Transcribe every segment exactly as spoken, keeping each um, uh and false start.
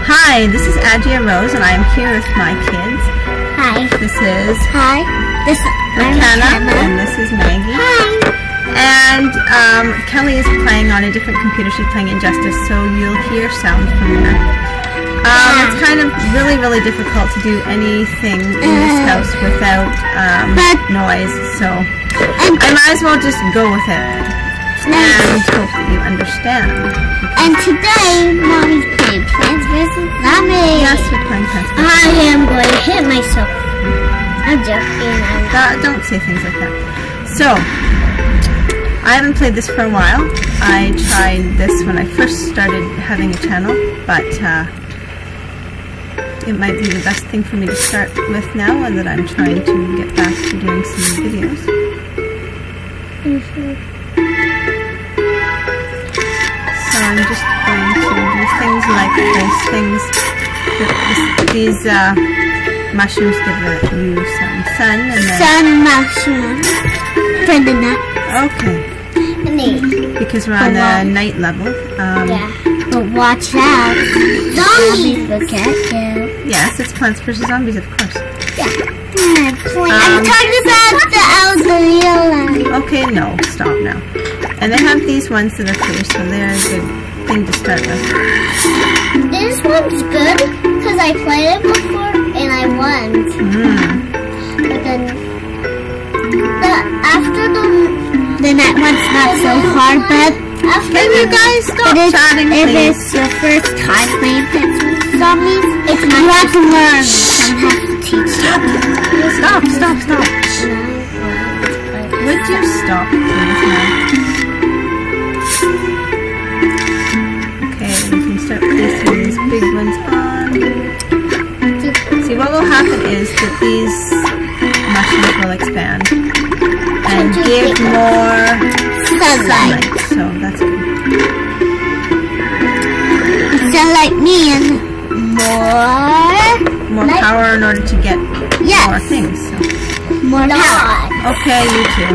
Hi, this is Adia Rose, and I'm here with my kids. Hi. This is Hi. This is McKenna, and this is Maggie. Hi. And um, Kelly is playing on a different computer. She's playing Injustice, so you'll hear sound from there. Um, Yeah. It's kind of really, really difficult to do anything in this Uh, house without um, but- noise, so And, I might as well just go with it and hope that you understand. and today, Mommy's playing Plants versus. Zombies. Yes, we're playing Plants vs. I am going to hit myself. I'm joking. I'm That, don't say things like that. So, I haven't played this for a while. I tried this when I first started having a channel, but uh, it might be the best thing for me to start with now, and that I'm trying to get back to doing some videos. So I'm just going to do things like this. Things that this, these uh, mushrooms give uh, you some sun, and then sun mushroom for the nut. okay. Me. Because we're on the night level. Um, Yeah. But watch out. Zombies will get you. Yes, it's Plants versus. Zombies, of course. Yeah. I'm, Um, I'm talking about the elderly. Okay, no, stop now. And they have these ones that are free, so they're a good thing to start with. This one's good because I played it before and I won. Mm. But then the after the the net one's not so hard, but after Can you guys stop it is, chatting, if please? it's your first time playing Plants versus. Zombies, it's you have to learn. Some have to teach you. Stop, stop, stop. Would you stop, please, now? Okay, we can start placing these big ones on. See, what will happen is that these mushrooms will expand and give more Sunlight. sunlight, so that's good. Sunlight means more. More Light. power in order to get Yes. more things. So. More power. Okay, you too.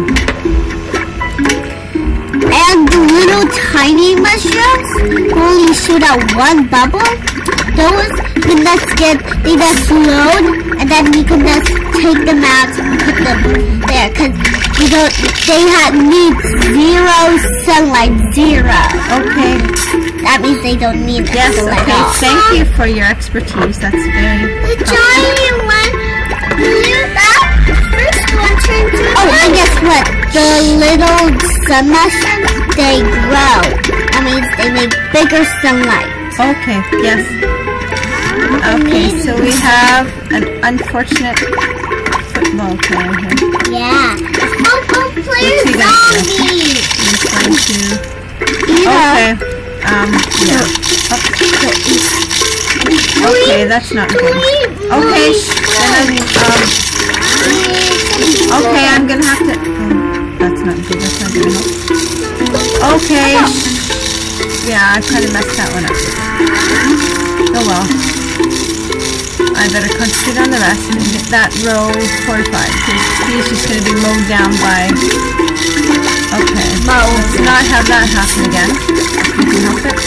And the little tiny mushrooms only shoot out one bubble. Those can just get, they just load, and then you can just take them out and put them there. Because you don't, they have need zero sunlight, zero. Okay. That means they don't need Yes, sunlight okay. at all. Thank you for your expertise. That's very The helpful. giant one, that first one turned to oh, and guess what? The little sun mushrooms, they grow. That means they make bigger sunlight. Okay, yes. Okay, so we have an unfortunate football player here. Yeah. Football player What's he gonna do? zombies. He's going to... Yeah. Okay. Um, yeah. Oh. Okay, that's not good. Okay, sh- then I'm, um... Okay, I'm gonna have to... Oh, that's not good. That's not gonna help. Okay. Yeah, I kind of messed that one up. Oh well. I better concentrate on the rest and get that row fortified, because he's just going to be mowed down by... Okay. Let's not have that happen again. You can help it.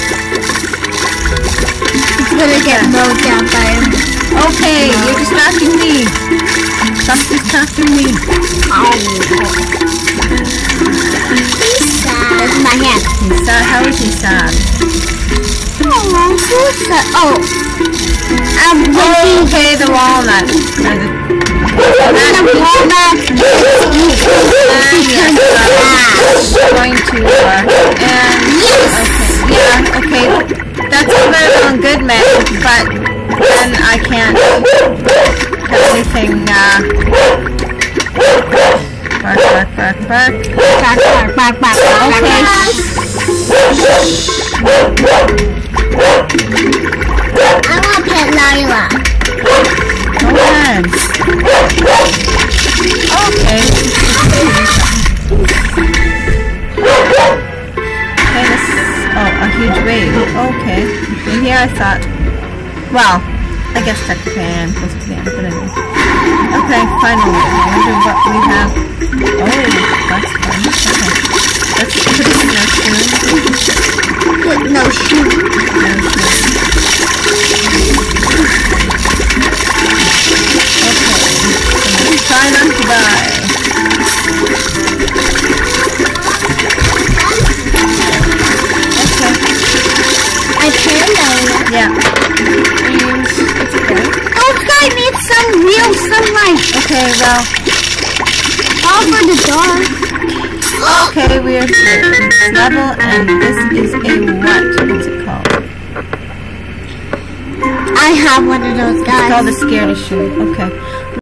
It's gonna get mowed down by him. Okay, you're distracting me. Stop distracting me. That's my hand. He's sad. How is he sad? Oh, who's that? Oh. Um, Oh, okay, the walnut. Or the, the walnut. and yes, uh, going to work. And okay, yeah, okay. That's all very well and good, man. But then I can't have anything. Uh, bark, bark, bark, bark. Bark, bark, bark, bark, bark, Okay. I want pet Lila. Go ahead. Okay. Okay, this oh, a huge wave. Okay. And here I thought, well, I guess technically I am supposed to be on, but anyway. Okay, finally. I wonder what we have. Oh, that's fun. Okay. Let's put it in our spoon. With no shoe. No shoe. sunlight. Okay, well, All for the dark. okay, we are here in this level, and this is a what? What's it called? I have one of those It's guys. called the Scaredy Shoe. Okay.